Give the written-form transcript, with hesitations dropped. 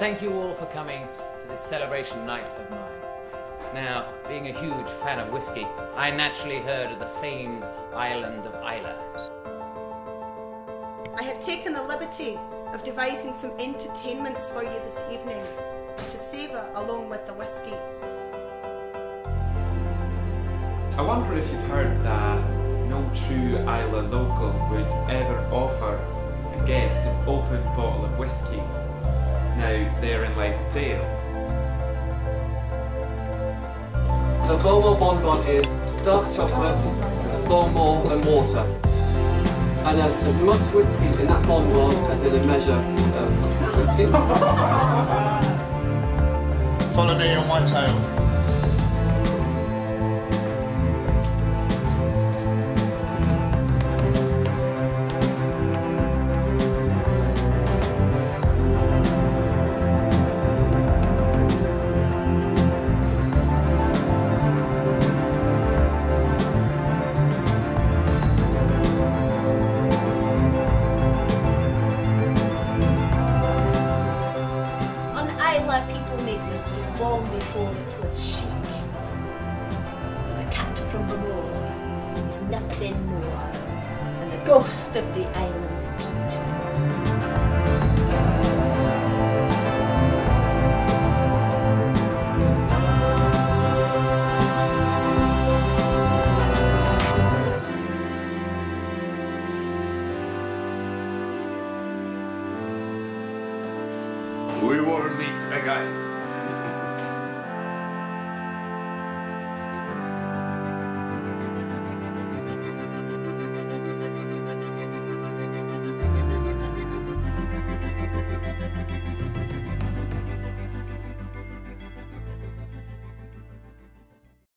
thank you all for coming to this celebration night of mine. Now, being a huge fan of whiskey, I naturally heard of the famed island of Islay. I have taken the liberty of devising some entertainments for you this evening to savour along with the whiskey. I wonder if you've heard that no true Islay local would ever offer a guest an open bottle of whiskey. Now, therein lies the tale. The Bowmore bonbon is dark chocolate, Bowmore and water. And there's as much whiskey in that bonbon as in a measure of whiskey. Follow me on my tail. People made whiskey long before it was chic. The cat from the moor is nothing more than the ghost of the island's peat. We will meet again.